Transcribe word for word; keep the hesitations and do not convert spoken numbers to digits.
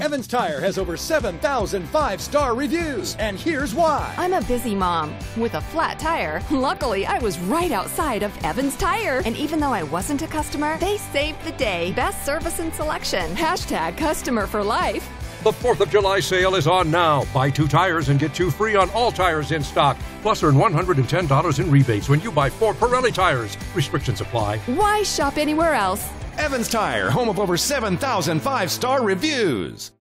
Evans Tire has over seven thousand five-star reviews, and here's why. I'm a busy mom with a flat tire. Luckily, I was right outside of Evans Tire. And even though I wasn't a customer, they saved the day. Best service and selection. Hashtag customer for life. The fourth of July sale is on now. Buy two tires and get two free on all tires in stock. Plus, earn one hundred ten dollars in rebates when you buy four Pirelli tires. Restrictions apply. Why shop anywhere else? Evans Tire, home of over seven thousand five-star reviews.